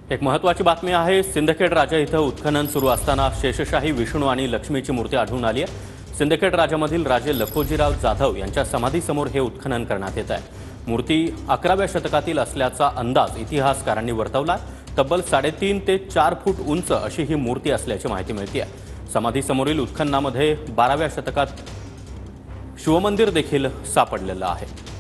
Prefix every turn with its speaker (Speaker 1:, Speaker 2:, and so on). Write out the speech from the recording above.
Speaker 1: एक महत्त्वाची बातमी आहे। सिंदखेड राजा इथं उत्खनन सुरू असताना शेषशाही विष्णू आणि लक्ष्मीची मूर्ती आढळून आली आहे। सिंदखेड राजामधील राजे लखोजीराव जाधव यांच्या समाधीसमोर हे उत्खनन करण्यात येत आहे। मूर्ती 11व्या शतकातील असल्याचा अंदाज इतिहासकारांनी वर्तवला। तब्बल 3.5 ते 4 फूट उंच अशी ही मूर्ती असल्याची माहिती मिळते आहे। समाधीसमोरील उत्खननामध्ये 12व्या शतकात शिवमंदिर देखील सापडलेलं आहे।